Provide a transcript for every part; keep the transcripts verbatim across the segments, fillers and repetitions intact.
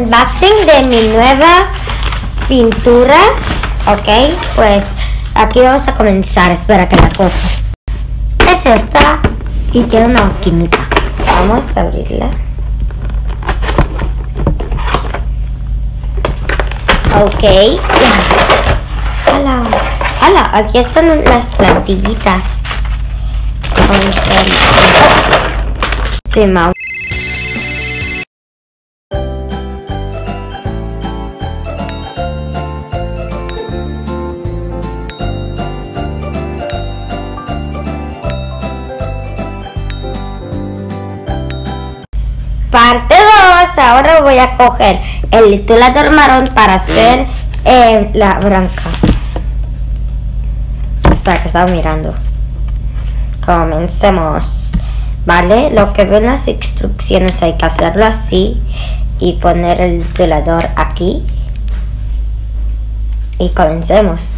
unboxing de mi nueva pintura. Ok, pues aquí vamos a comenzar. Espera que la coja. Es esta y tiene una maquinita. Vamos a abrirla. Ok. Hola. Hola, aquí están las plantillitas. Sí, ma. Parte dos. Ahora voy a coger el titulador marrón para hacer eh, la blanca. Espera, que estaba mirando. Comencemos. Vale, lo que ven las instrucciones hay que hacerlo así y poner el titulador aquí. Y comencemos.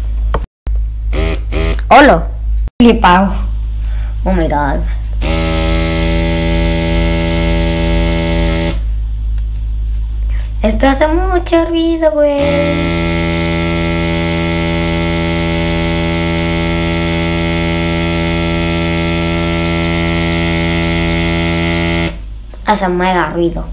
Hola. Flipao. Oh my god. Esto hace mucho ruido, güey. Hace mega ruido.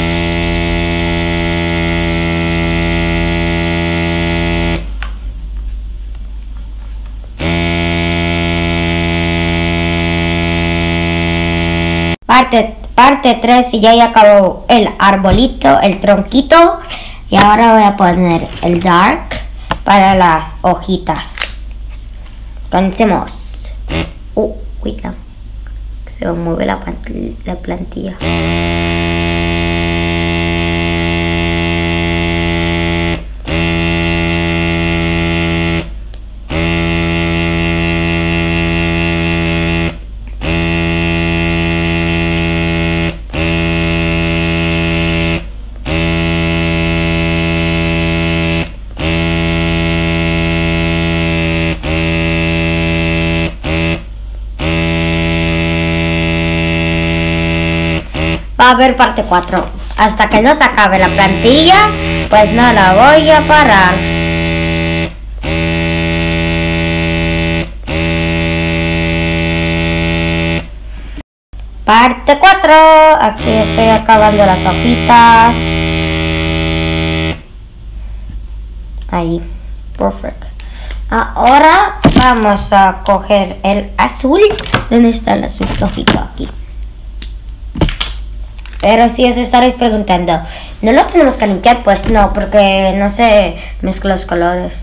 Parte Parte tres y ya, ya acabó el arbolito, el tronquito. Y ahora voy a poner el dark para las hojitas. Comencemos. Uh, cuidado. Se me mueve la, la plantilla. Va a haber parte cuatro. Hasta que no se acabe la plantilla, pues no la voy a parar. Parte cuatro. Aquí estoy acabando las hojitas. Ahí. Perfecto. Ahora vamos a coger el azul. ¿Dónde está el azul flojito? Aquí. Pero si os estaréis preguntando, ¿no lo tenemos que limpiar? Pues no, porque no se mezclan los colores.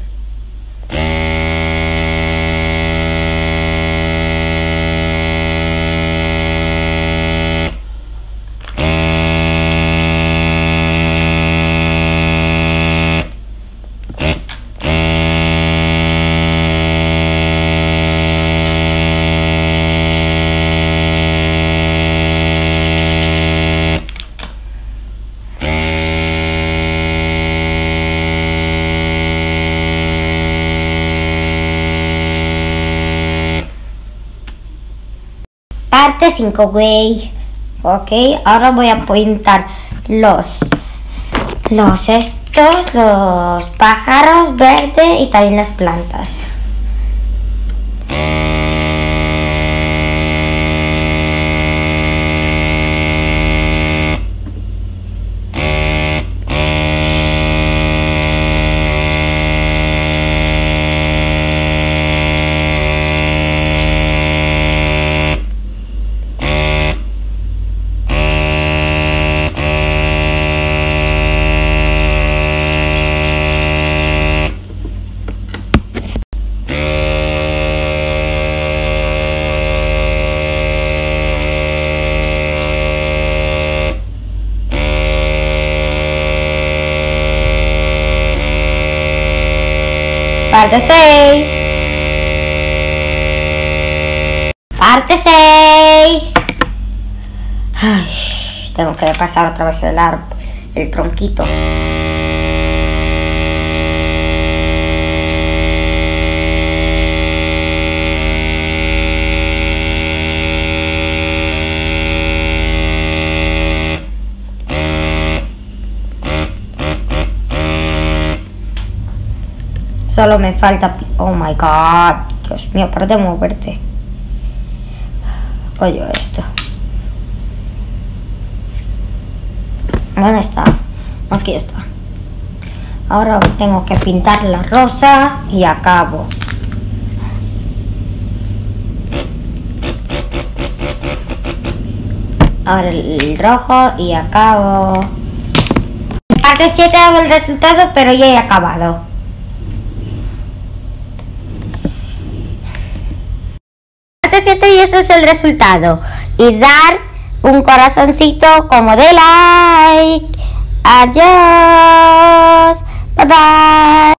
Parte cinco, güey. Ok, ahora voy a pintar los los estos, los pájaros verde y también las plantas. Parte seis. Parte seis. Ay, tengo que pasar otra vez el árbol, el tronquito. Solo me falta... Oh my god. Dios mío, para de moverte. Oye, esto. ¿Dónde está? Aquí está. Ahora tengo que pintar la rosa y acabo. Ahora el rojo y acabo. En parte siete hago el resultado, pero ya he acabado. Parte siete y este es el resultado. Y dar un corazoncito como de like. Adiós. Bye bye.